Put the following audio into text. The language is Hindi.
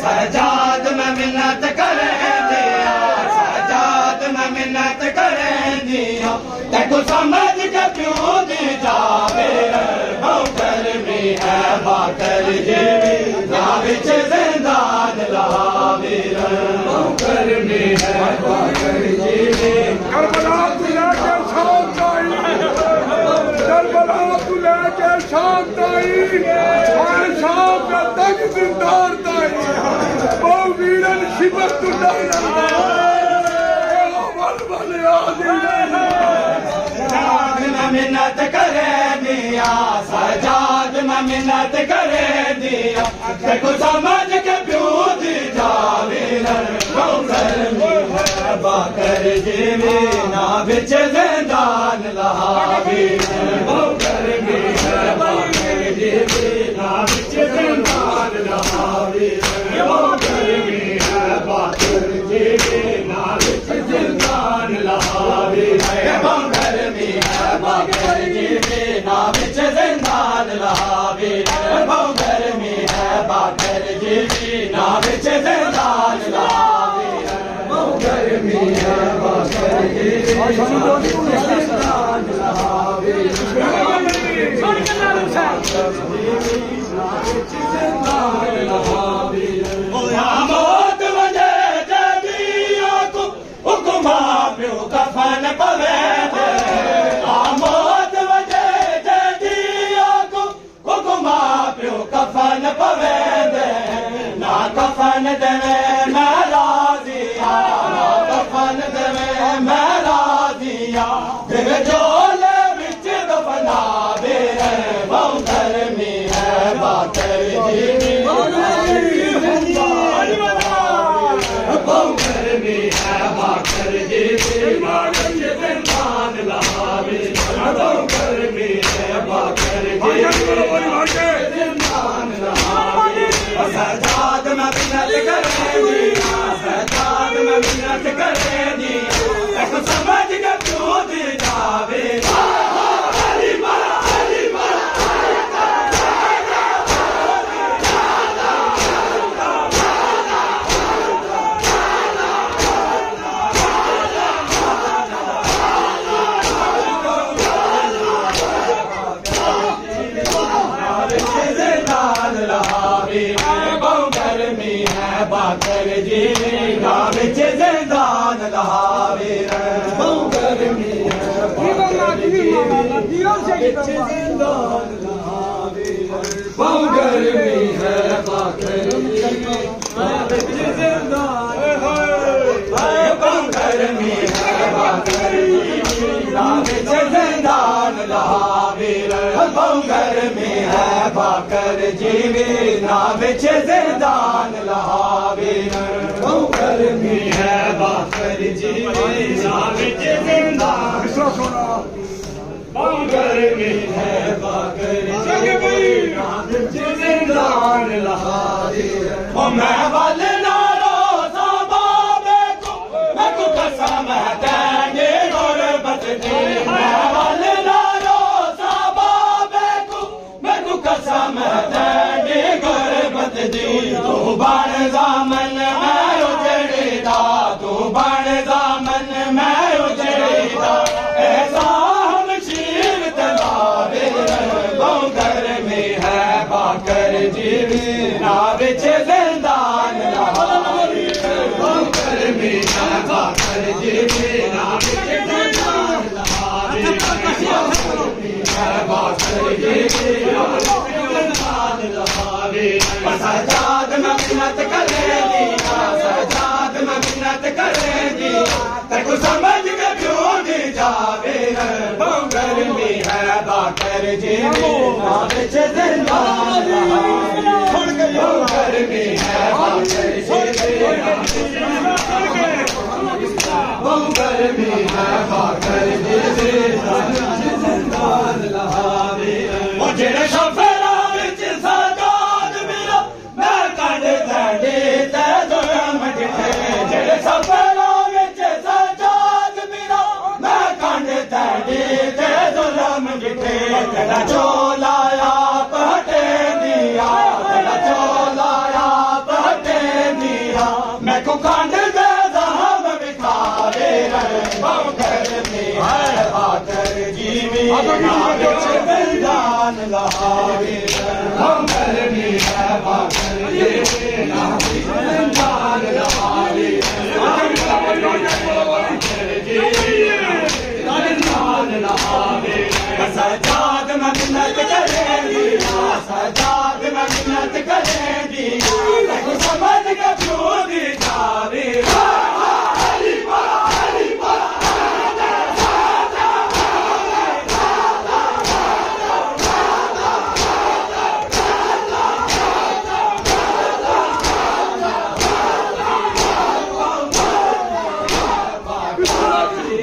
सजाद में मिन्नत करे दिया, सजाद में मिन्नत करे दिया, देखो समझ के क्यों दी जावे, बौकर में है बाकर जीवी ना बिच जिंदान लावे, बौकर में है बाकर जीवी। करबला तू लेके शाम ताई, करबला तू लेके शाम ताई, हर शाम का तक जिंदार ताई, वो वीरन शिवर तू डाला, बल बल सजाद में मिन्नत करे दिया, सजाद में मिन्नत करे दिया, देखो समझ के प्यूं दी जावे, बौकर में है बाकर जीवी ना बिच जिंदान लावे, बौकर में है बाकर जीवी ना बिच जिंदान लावे, बौकर में है बाकर जीवी ना बिच जिंदान लावे, बौकर में है बाकर जीवी ना बिच जिंदान लावे, बौकर में है बाकर जीवी ना बिच जिंदान लावे, बौकर में है बाकर जीवी ना बिच जिंदान लावे, मौत वजे जदियो को हुक्मा प्यो कफन पवे, मौत वजे जदियो को हुक्मा प्यो कफन पवे, ना कफन देवे मैं राजिया, ना कफन देवे मैं राजिया, दिल जोले बिच दफना दे, बौकर में है बाकर जीवी, बौकर में है बाकर जीवी ना बिच जिंदान लावे, बौकर में है बाकर जीवी जिंदान लावे, सजाद में मिन्नत करे दिया, सजाद में मिन्नत करे दिया, देखो समझ के क्यों दी जावे, बौकर में है बाकर जीवी ना बिच जिंदान लावे, बौकर में है बाकर जीवी ना बिच जिंदान लावे, बौकर में है बाकर जीवी ना बिच जिंदान लावे, बौकर में है बाकर जीवी ना बिच जिंदान लावे, बौकर में है बाकर जीवी ना बिच जिंदान लावे, बौकर में है बाकर जीवी ना बिच जिंदान, बौकर में है बाकर जीवी ना बिच जिंदान लावे, मैं बल नारो साबाबे को मैं को कसम देंगे गुरबत दी, मैं बल नारो साबाबे को मैं को कसम देंगे गुरबत दी, तू बन जामन मैं उजड़ेदा, तू बन जामन मैं उजड़ेदा, ऐसा हम शीर तलावे, बौकर में है बाकर जीवी ना बिच जिंदान लावे, बौकर में है बाकर जीवी ना बिच जिंदान लावे, बौकर में है बाकर जीवी ना बिच जिंदान लावे, सजाद में मिन्नत करे दिया, सजाद में मिन्नत करे दिया, देखो समझ के क्यों दी जावे, बौकर में है बाकर जीवी ना बिच जिंदान लावे, बौकर में है बाकर जीवी ना बिच बौकर में है बाकर जीवी ना बिच जिंदान लावे, जेड़े शफेरा बिच सजाद मिला मैं कंड तड़े ते जुल्म डिठे, जेड़े शफेरा बिच सजाद मिला मैं कंड तड़े ते जुल्म डिठे, तेरा चोला आप हटे दिया, तेरा चोला आप हटे देखो कांड दे हम बिठारे हम करनी है बाकर जीवी दान लहारे हम करनी है बाकर